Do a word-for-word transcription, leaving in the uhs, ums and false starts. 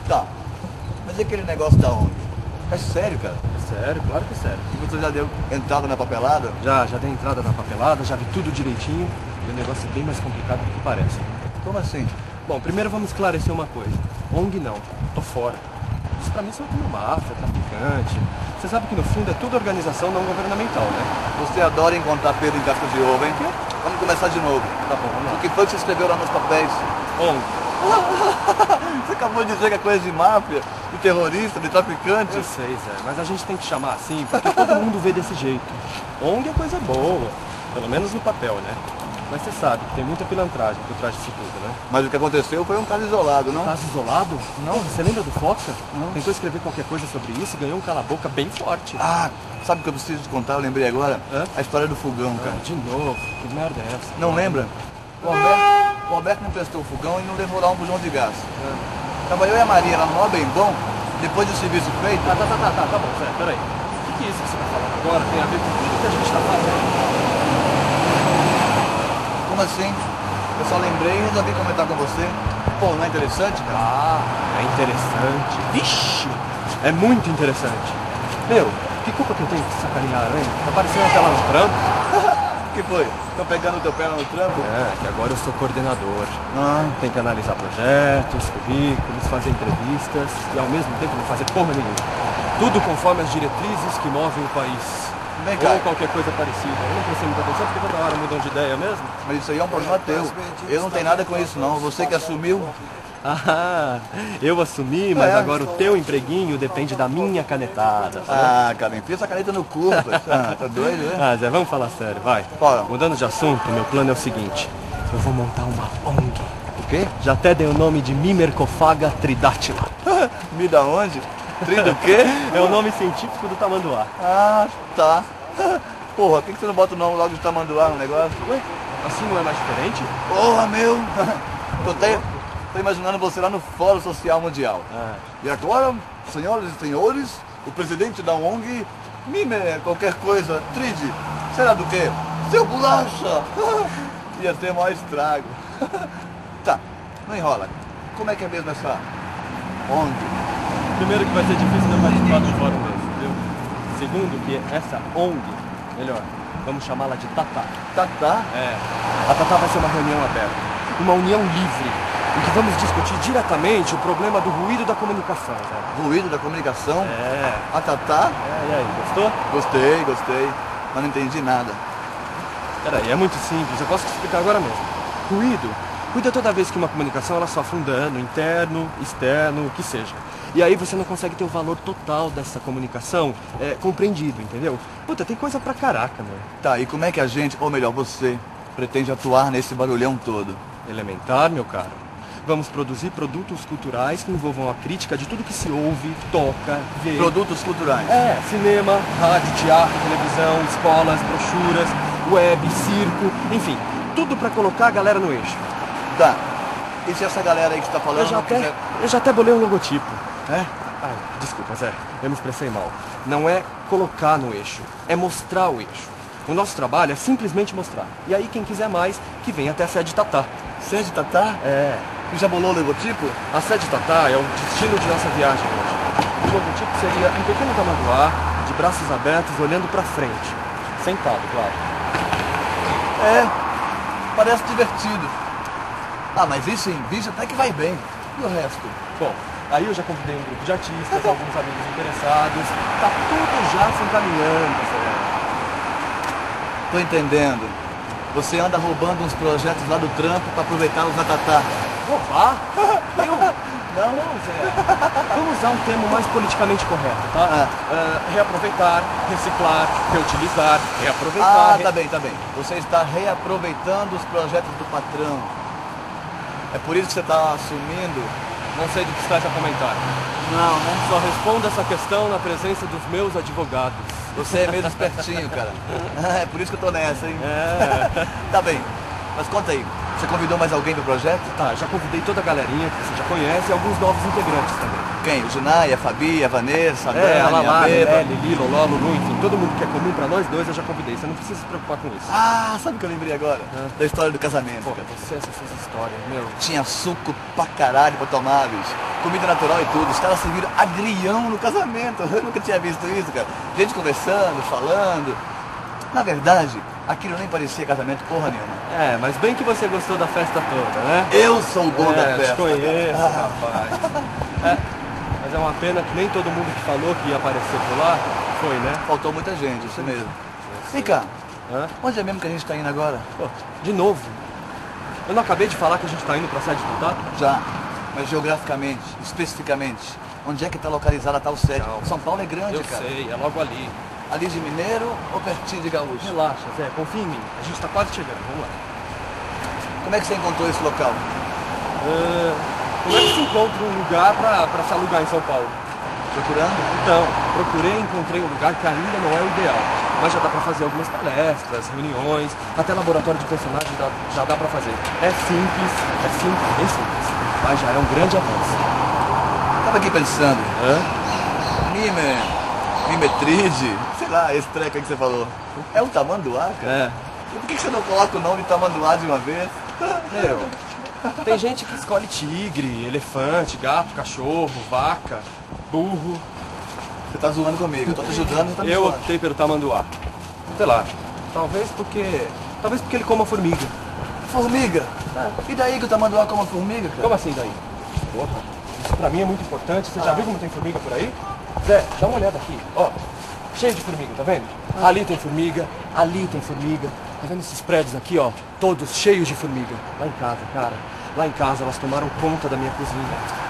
Tá, mas e aquele negócio da ONG? É sério, cara? É sério, claro que é sério. E você já deu entrada na papelada? Já, já dei entrada na papelada, já vi tudo direitinho. E o negócio é bem mais complicado do que parece. Como assim? Bom, primeiro vamos esclarecer uma coisa. ONG não, tô fora. Isso pra mim são como máfia, traficante. Você sabe que no fundo é tudo organização não governamental, né? Você adora encontrar Pedro em casca de ovo, hein? Vamos começar de novo. Tá bom, vamos O lá. que foi que você escreveu lá nos papéis? ONG. Você acabou de dizer que é coisa de máfia, de terrorista, de traficante. Eu sei, Zé, mas a gente tem que chamar assim porque todo mundo vê desse jeito. ONG é coisa boa, pelo menos no papel, né? Mas você sabe que tem muita pilantragem por trás disso tudo, né? Mas o que aconteceu foi um caso isolado, não? Caso isolado? Não, você lembra do Foxa? Não. Tentou escrever qualquer coisa sobre isso e ganhou um cala-boca bem forte. Ah, sabe o que eu preciso te contar? Eu lembrei agora. Hã? A história do fogão, cara. Ah, de novo, que merda é essa? Não lembra? O Alberto, o Alberto me emprestou o fogão e não levou lá um bujão de gás. Tava eu e a Maria lá no Mó Bem Bom, depois do serviço feito. Ah, tá, tá, tá, tá, tá bom, Zé, peraí. O que, que é isso que você tá falando agora tem a ver com tudo que a gente tá fazendo? Como assim? Eu só lembrei e resolvi comentar com você. Pô, não é interessante, cara? Ah, é interessante. Vixe, é muito interessante. Meu, que culpa que eu tenho de sacanear, hein? Tá parecendo até lá no trampo. O que foi? Estão pegando o teu pé lá no trampo? É, que agora eu sou coordenador. Ah, Tem que analisar projetos, currículos, fazer entrevistas e ao mesmo tempo não fazer porra nenhuma. Tudo conforme as diretrizes que movem o país. vem cá. Ou qualquer coisa parecida. Eu não prestei muita atenção porque toda hora mudam de ideia mesmo. Mas isso aí é um problema teu. Eu não tenho nada com isso, não. Você que assumiu. Ah, eu assumi, mas É. agora o teu empreguinho depende da minha canetada. Tá bom? Ah, cara, enfia essa caneta no cu, rapaz. Ah, tá doido, né? Ah, Zé, vamos falar sério, vai. Fala. Mudando de assunto, meu plano é o seguinte. Eu vou montar uma ONG. O quê? Já até dei o nome de Mimercofaga tridátila. Me da onde? Tri do quê? É o nome científico do tamanduá. Ah, tá. Porra, por que que você não bota o nome logo de tamanduá no negócio? Ué, assim não é mais diferente? Porra, meu! Tô até tô imaginando você lá no Fórum Social Mundial. Ah, E agora, senhoras e senhores, o presidente da ONG, Mime, qualquer coisa, Tride, será do quê? Seu bolacha! Ia ter maior estrago. Tá, não enrola. Como é que é mesmo essa ONG? primeiro que vai ser difícil não participar do fórum desse, viu? Segundo que essa ONG, melhor, vamos chamá-la de Tatá. Tá, tá. É, a Tatá vai ser uma reunião aberta, uma união livre, em que vamos discutir diretamente o problema do ruído da comunicação, né? Ruído da comunicação. É, A Tatá? é, e aí, gostou? Gostei, gostei. Mas não entendi nada. Peraí, é muito simples, eu posso te explicar agora mesmo. Ruído, cuida toda vez que uma comunicação ela sofre um dano interno, externo, o que seja. E aí você não consegue ter o valor total dessa comunicação é, compreendido, entendeu? Puta, tem coisa pra caraca, meu. Tá, e como é que a gente, ou melhor, você, pretende atuar nesse barulhão todo? Elementar, meu caro. Vamos produzir produtos culturais que envolvam a crítica de tudo que se ouve, toca, vê. Produtos culturais. É, cinema, rádio, teatro, televisão, escolas, brochuras, web, circo, enfim, tudo pra colocar a galera no eixo. Tá. E se essa galera aí que você tá falando Eu já não até, quiser... eu já até bolei um logotipo. É? Ai, desculpa, Zé, eu me expressei mal. Não é colocar no eixo, é mostrar o eixo. O nosso trabalho é simplesmente mostrar. E aí quem quiser mais, que venha até a sede Tatá. Sede Tatá? É, E já bolou o logotipo? a sede Tatá é o destino de nossa viagem hoje. O logotipo seria um pequeno tamanduá, de braços abertos, olhando pra frente. Sentado, claro. É. Parece divertido. Ah, mas isso em vídeo até que vai bem. E o resto? Bom, aí eu já convidei um grupo de artistas, alguns amigos interessados. Tá tudo já se encaminhando, Zé. Tô entendendo. Você anda roubando uns projetos lá do trampo pra aproveitá-los na Tatá. Roubar? Eu? Não, não, Zé. Vamos usar um termo mais politicamente correto, tá? Ah. Ah, reaproveitar, reciclar, reutilizar, reaproveitar. Ah, re- tá bem, tá bem. Você está reaproveitando os projetos do patrão. É por isso que você está assumindo? Não sei do que estás a comentar. Não, né? Só respondo essa questão na presença dos meus advogados. Você é meio espertinho, cara. É por isso que eu tô nessa, hein? É. Tá bem. Mas conta aí. Você convidou mais alguém do projeto? Tá, já convidei toda a galerinha que você já conhece e alguns novos integrantes também. quem? O Junai, a Fabi, a Vanessa, a Dani, É, a a Lalá, a Beba. Nelly, Lilo, Lolo, Lu, enfim, todo mundo que é comum pra nós dois eu já convidei. Você não precisa se preocupar com isso. Ah, sabe o que eu lembrei agora? Ah. Da história do casamento, Pô, cara. você, essas suas histórias, meu. Tinha suco pra caralho pra tomar, bicho. Comida natural e tudo. Os caras serviram agrião no casamento. Eu nunca tinha visto isso, cara. Gente conversando, falando. Na verdade, aquilo nem parecia casamento porra nenhuma. É, mas bem que você gostou da festa toda, né? Eu sou o dono é, da festa. te conheço, cara. rapaz. É, mas é uma pena que nem todo mundo que falou que ia aparecer por lá foi, né? Faltou muita gente, isso mesmo. Vem cá, Hã? onde é mesmo que a gente tá indo agora? Pô, de novo. Eu não acabei de falar que a gente tá indo pra sede do Tato? Já, mas geograficamente, especificamente, onde é que tá localizada a tal sede? Calma. São Paulo é grande, Eu cara. sei, é logo ali. Ali de Mineiro ou pertinho de Gaúcho? Relaxa, Zé, confia em mim. A gente tá quase chegando, vamos lá. Como é que você encontrou esse local? Ah, como é que se encontra um lugar pra, pra se alugar em São Paulo? Procurando? Então, procurei e encontrei um lugar que ainda não é o ideal. Mas já dá pra fazer algumas palestras, reuniões, até laboratório de personagem dá- já dá pra fazer. É simples, é simples, bem simples. Mas já é um grande avanço. Tava aqui pensando, Hã? Mime, Mimetride, sei lá, esse treco aí que você falou. É um tamanduá, cara? É. E por que que você não coloca o nome de tamanduá de uma vez? Meu, tem gente que escolhe tigre, elefante, gato, cachorro, vaca, burro. Você tá zoando comigo, eu tô te ajudando, você tá me Eu zoando. optei pelo tamanduá. Sei lá, talvez porque... Talvez porque ele coma formiga. Formiga? E daí que o tamanduá come formiga, cara? Como assim daí? Porra, isso pra mim é muito importante. Você já viu como tem formiga por aí? Zé, dá uma olhada aqui, ó. Cheio de formiga, tá vendo? Ali tem formiga, ali tem formiga. Tá vendo esses prédios aqui, ó? Todos cheios de formiga. Lá em casa, cara. Lá em casa elas tomaram conta da minha cozinha.